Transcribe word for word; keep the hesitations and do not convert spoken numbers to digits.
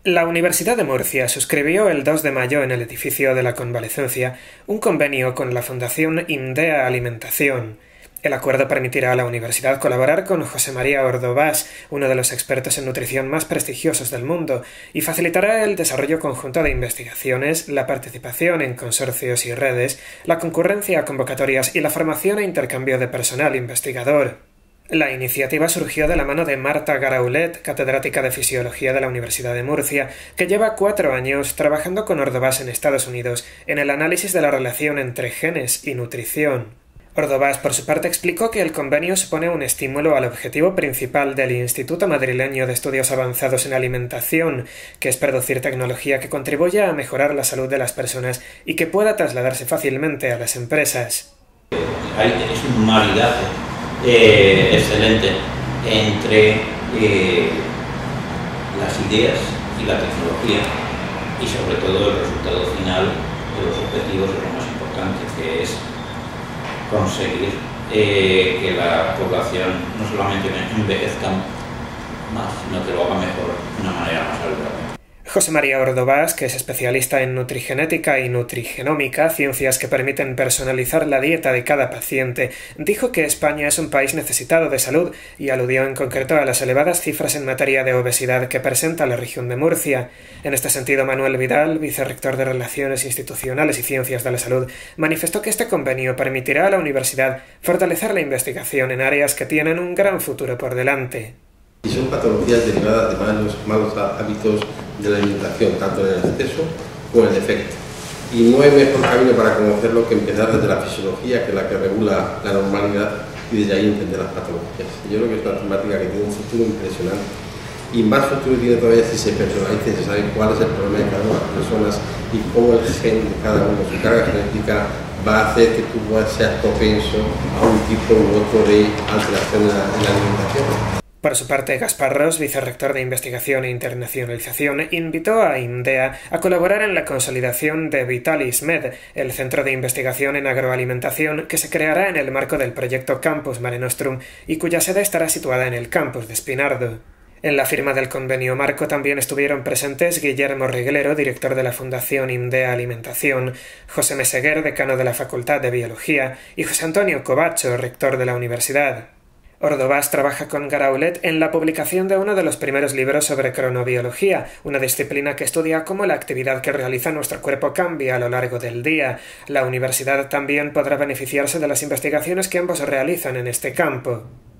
La Universidad de Murcia suscribió el dos de mayo en el edificio de la Convalecencia un convenio con la Fundación INDEA Alimentación. El acuerdo permitirá a la universidad colaborar con José María Ordovás, uno de los expertos en nutrición más prestigiosos del mundo, y facilitará el desarrollo conjunto de investigaciones, la participación en consorcios y redes, la concurrencia a convocatorias y la formación e intercambio de personal investigador. La iniciativa surgió de la mano de Marta Garaulet, catedrática de Fisiología de la Universidad de Murcia, que lleva cuatro años trabajando con Ordovás en Estados Unidos en el análisis de la relación entre genes y nutrición. Ordovás, por su parte, explicó que el convenio supone un estímulo al objetivo principal del Instituto Madrileño de Estudios Avanzados en Alimentación, que es producir tecnología que contribuya a mejorar la salud de las personas y que pueda trasladarse fácilmente a las empresas. Es un maridaje eh, excelente entre eh, las ideas y la tecnología y sobre todo el resultado final de los objetivos de lo más importante, que es conseguir eh, que la población no solamente envejezca más, sino que lo haga mejor de una manera más saludable. José María Ordovás, que es especialista en nutrigenética y nutrigenómica, ciencias que permiten personalizar la dieta de cada paciente, dijo que España es un país necesitado de salud y aludió en concreto a las elevadas cifras en materia de obesidad que presenta la región de Murcia. En este sentido, Manuel Vidal, vicerrector de Relaciones Institucionales y Ciencias de la Salud, manifestó que este convenio permitirá a la universidad fortalecer la investigación en áreas que tienen un gran futuro por delante. Y son patologías derivadas de malos, malos hábitos de la alimentación, tanto en el exceso como en el efecto. Y no hay mejor camino para conocerlo que empezar desde la fisiología, que es la que regula la normalidad, y desde ahí entender las patologías. Yo creo que es una temática que tiene un futuro impresionante. Y más futuro tiene todavía si se personaliza y se sabe cuál es el problema de cada una de las personas y cómo el gen de cada uno, su carga genética, va a hacer que tú seas propenso a un tipo u otro de alteración en la, en la alimentación. Por su parte, Gaspar Ros, vicerrector de Investigación e Internacionalización, invitó a INDEA a colaborar en la consolidación de Vitalis Med, el centro de investigación en agroalimentación que se creará en el marco del proyecto Campus Mare Nostrum y cuya sede estará situada en el campus de Espinardo. En la firma del convenio marco también estuvieron presentes Guillermo Reglero, director de la Fundación INDEA Alimentación, José Meseguer, decano de la Facultad de Biología, y José Antonio Covacho, rector de la universidad. Ordovás trabaja con Garaulet en la publicación de uno de los primeros libros sobre cronobiología, una disciplina que estudia cómo la actividad que realiza nuestro cuerpo cambia a lo largo del día. La universidad también podrá beneficiarse de las investigaciones que ambos realizan en este campo.